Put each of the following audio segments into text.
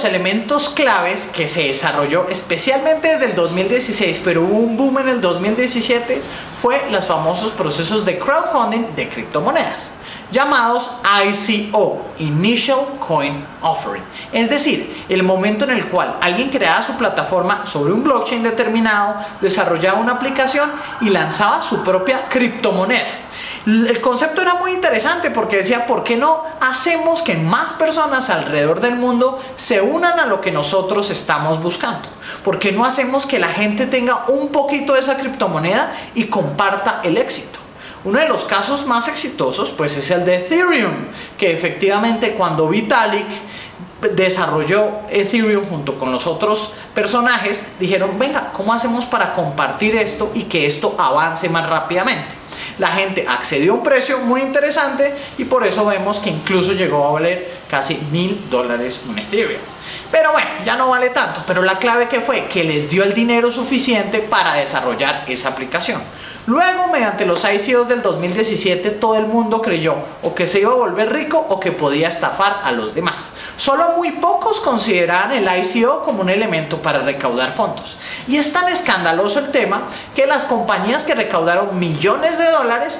elementos claves que se desarrolló especialmente desde el 2016, pero hubo un boom en el 2017, fue los famosos procesos de crowdfunding de criptomonedas, llamados ICO, Initial Coin Offering. Es decir, el momento en el cual alguien creaba su plataforma sobre un blockchain determinado, desarrollaba una aplicación y lanzaba su propia criptomoneda. El concepto era muy interesante porque decía, ¿por qué no hacemos que más personas alrededor del mundo se unan a lo que nosotros estamos buscando? ¿Por qué no hacemos que la gente tenga un poquito de esa criptomoneda y comparta el éxito? Uno de los casos más exitosos pues es el de Ethereum, que efectivamente cuando Vitalik desarrolló Ethereum junto con los otros personajes, dijeron, venga, ¿cómo hacemos para compartir esto y que esto avance más rápidamente? La gente accedió a un precio muy interesante y por eso vemos que incluso llegó a valer casi $1000 un Ethereum. Pero bueno, ya no vale tanto, pero la clave que fue que les dio el dinero suficiente para desarrollar esa aplicación. Luego, mediante los ICOs del 2017, todo el mundo creyó o que se iba a volver rico o que podía estafar a los demás. Solo muy pocos consideraban el ICO como un elemento para recaudar fondos. Y es tan escandaloso el tema que las compañías que recaudaron millones de dólares,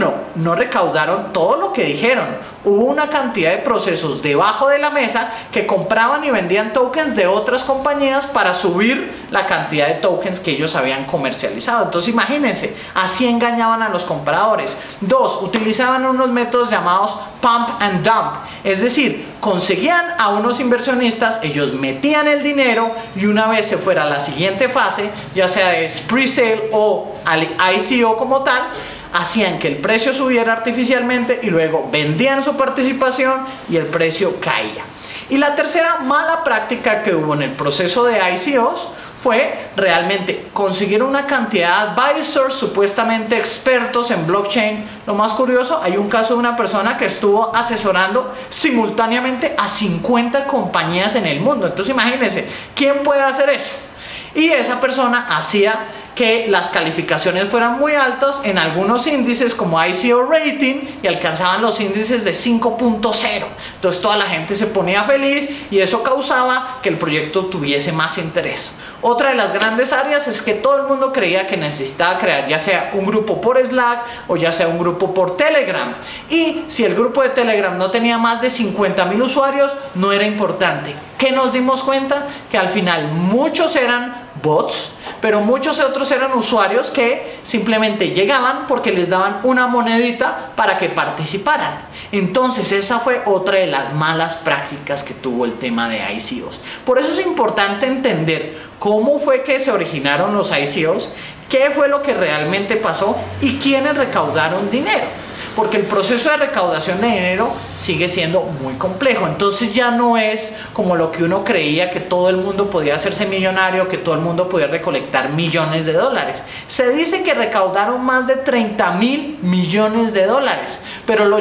no recaudaron todo lo que dijeron. Hubo una cantidad de procesos debajo de la mesa que compraban y vendían tokens de otras compañías para subir la cantidad de tokens que ellos habían comercializado. Entonces imagínense, así engañaban a los compradores. 2, utilizaban unos métodos llamados pump and dump, es decir, conseguían a unos inversionistas, ellos metían el dinero y una vez se fuera a la siguiente fase, ya sea de pre-sale o al ICO como tal, hacían que el precio subiera artificialmente y luego vendían su participación y el precio caía. Y la tercera mala práctica que hubo en el proceso de ICOs fue realmente conseguir una cantidad de advisors supuestamente expertos en blockchain. Lo más curioso, hay un caso de una persona que estuvo asesorando simultáneamente a 50 compañías en el mundo. Entonces imagínense, ¿quién puede hacer eso? Y esa persona hacía que las calificaciones fueran muy altas en algunos índices como ICO Rating y alcanzaban los índices de 5.0. Entonces toda la gente se ponía feliz y eso causaba que el proyecto tuviese más interés. Otra de las grandes áreas es que todo el mundo creía que necesitaba crear ya sea un grupo por Slack o ya sea un grupo por Telegram. Y si el grupo de Telegram no tenía más de 50.000 usuarios, no era importante. ¿Qué nos dimos cuenta? Que al final muchos eran bots, pero muchos otros eran usuarios que simplemente llegaban porque les daban una monedita para que participaran. Entonces esa fue otra de las malas prácticas que tuvo el tema de ICOs. Por eso es importante entender cómo fue que se originaron los ICOs, qué fue lo que realmente pasó y quiénes recaudaron dinero. Porque el proceso de recaudación de dinero sigue siendo muy complejo. Entonces ya no es como lo que uno creía, que todo el mundo podía hacerse millonario, que todo el mundo podía recolectar millones de dólares. Se dice que recaudaron más de 30.000 millones de dólares, pero el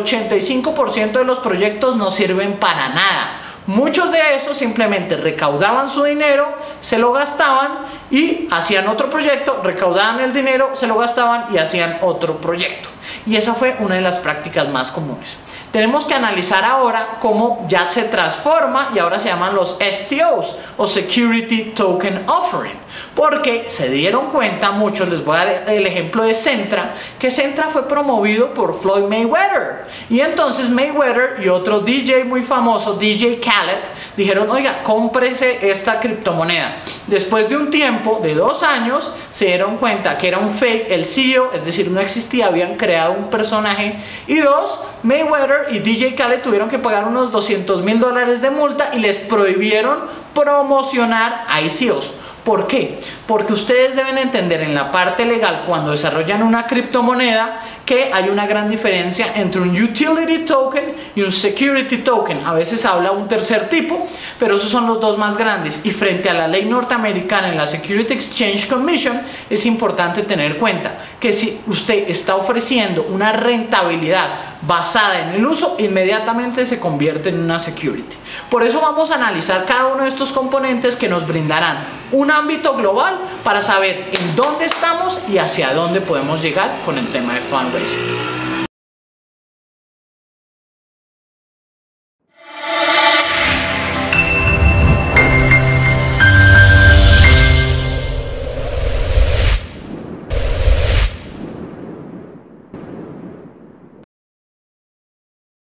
85% de los proyectos no sirven para nada. Muchos de esos simplemente recaudaban su dinero, se lo gastaban y hacían otro proyecto, recaudaban el dinero, se lo gastaban y hacían otro proyecto. Y esa fue una de las prácticas más comunes. Tenemos que analizar ahora cómo ya se transforma y ahora se llaman los STOs o Security Token Offering, porque se dieron cuenta muchos, les voy a dar el ejemplo de Centra, que Centra fue promovido por Floyd Mayweather y entonces Mayweather y otro DJ muy famoso, DJ Khaled, dijeron, oiga, cómprese esta criptomoneda. Después de un tiempo de 2 años se dieron cuenta que era un fake, el CEO, es decir, no existía, habían creado un personaje, y 2, Mayweather y DJ Khaled tuvieron que pagar unos $200.000 de multa y les prohibieron promocionar ICOs. ¿Por qué? Porque ustedes deben entender en la parte legal, cuando desarrollan una criptomoneda, que hay una gran diferencia entre un utility token y un security token. A veces habla un tercer tipo, pero esos son los dos más grandes. Y frente a la ley norteamericana en la Security Exchange Commission, es importante tener cuenta que si usted está ofreciendo una rentabilidad basada en el uso, inmediatamente se convierte en una security. Por eso vamos a analizar cada uno de estos componentes que nos brindarán un ámbito global para saber en dónde estamos y hacia dónde podemos llegar con el tema de fundraising.